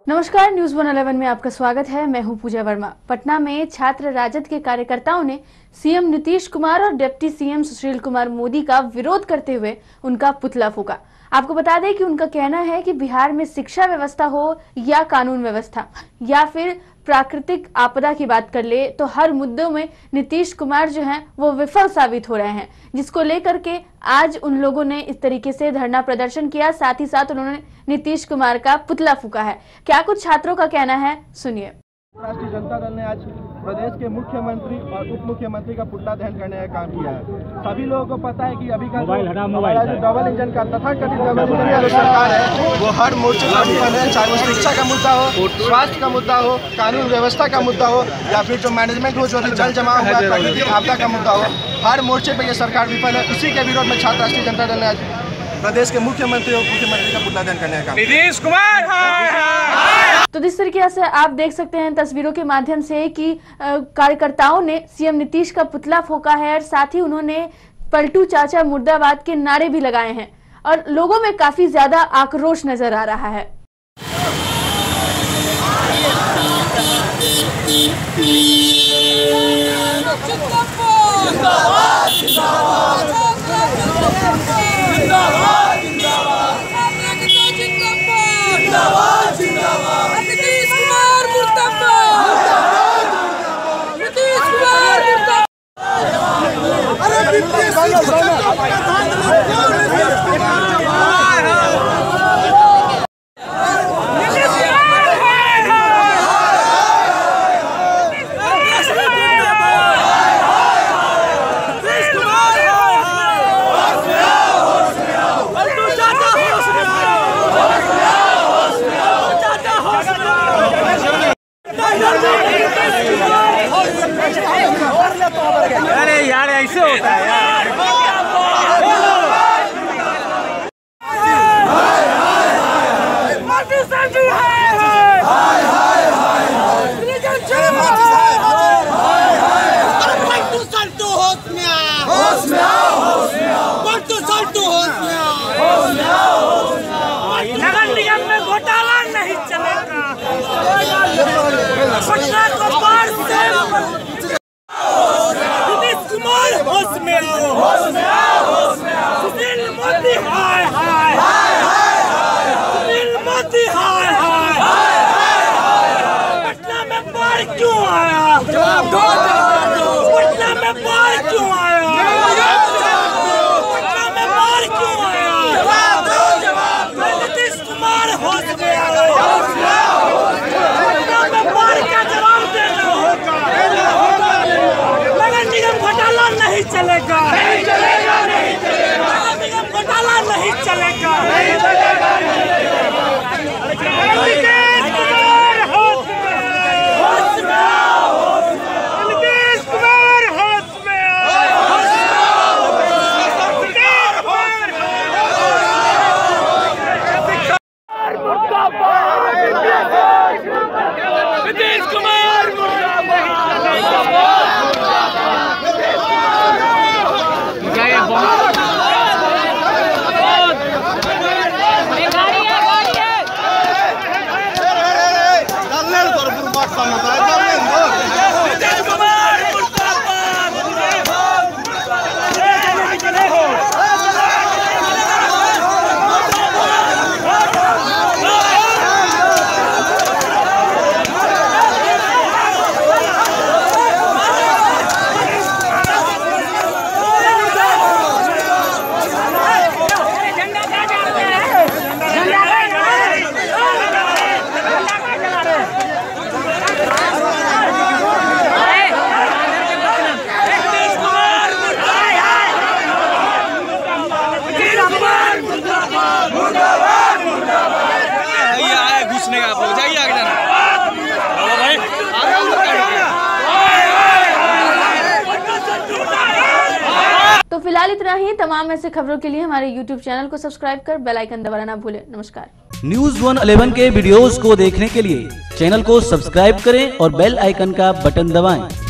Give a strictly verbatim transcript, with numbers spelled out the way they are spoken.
नमस्कार, news one eleven में आपका स्वागत है। मैं हूं पूजा वर्मा। पटना में छात्र राजद के कार्यकर्ताओं ने सीएम नीतीश कुमार और डिप्टी सीएम सुशील कुमार मोदी का विरोध करते हुए उनका पुतला फूंका। आपको बता दें कि उनका कहना है कि बिहार में शिक्षा व्यवस्था हो या कानून व्यवस्था या फिर प्राकृतिक आपदा की बात कर ले, तो हर मुद्दों में नीतीश कुमार जो हैं वो विफल साबित हो रहे हैं, जिसको लेकर के आज उन लोगों ने इस तरीके से धरना प्रदर्शन किया। साथ ही साथ उन्होंने नीतीश कुमार का पुतला फूंका है। क्या कुछ छात्रों का कहना है, सुनिए। राष्ट्रीय जनता दल ने आज प्रदेश के मुख्यमंत्री और उप मुख्यमंत्री का पुतला दहन करने का काम किया है। सभी लोगों को पता है कि अभी का हमारा जो डबल इंजन का तथाकथित डबल इंजन का जो सरकार है वो हर मोर्चे पर विफल है, चाहे वो शिक्षा का मुद्दा हो, स्वास्थ्य का मुद्दा हो, कानून व्यवस्था का मुद्दा हो या फिर जो मैनेजमेंट हो, जो जल जमाव हुआ, प्राकृतिक आपदा का मुद्दा हो, हर मोर्चे पर यह सरकार विफल है। इसी के विरोध में छात्र राष्ट्रीय जनता दल ने आज प्रदेश के मुख्यमंत्री और मुख्यमंत्री का पुतला दहन करने का काम। नीतीश कुमार तो जिस तरीके से आप देख सकते हैं तस्वीरों के माध्यम से कि कार्यकर्ताओं ने सीएम नीतीश का पुतला फूंका है और साथ ही उन्होंने पलटू चाचा मुर्दाबाद के नारे भी लगाए हैं और लोगों में काफी ज्यादा आक्रोश नजर आ रहा है। अरे यार ऐसे होता है यार। नगर निगम में घोटाला नहीं चलेगा। पटना को बाढ़ से नीतीश कुमार होश में आओ, होश में आओ, होश में आओ। सुशील मोदी हाय हाय हाय हाय, सुशील मोदी हाय हाय हाय हाय। पटना में बाढ़ क्यों आया? जवाब दो, जवाब दो। पटना में बाढ़ क्यों आया? पटना में बाढ़ क्यों आया? जवाब दो, जवाब दो। नीतीश कुमार होश में आओ, होश में आओ, होश में आओ। पटना में बाढ़ का जवाब देना होगा। नगर निगम घोटाला नहीं चलेगा, नहीं चलेगा, नहीं चलेगा। नगर निगम घोटाला नहीं चलेगा, नहीं चलेगा, नहीं चलेगा। नीतीश कुमार होश में, होश में आओ, होश में आओ। नीतीश कुमार होश में आओ, होश में आओ। नीतीश कुमार मुर्दाबाद, नीतीश कुमार मुर्दाबाद। घुसने का आप लोग जाइए आगे जाना। तो फिलहाल इतना ही। तमाम ऐसे खबरों के लिए हमारे यूट्यूब चैनल को सब्सक्राइब कर बेल आइकन दबाना ना भूलें। नमस्कार। न्यूज वन इलेवन के वीडियोस को देखने के लिए चैनल को सब्सक्राइब करें और बेल आइकन का बटन दबाएं।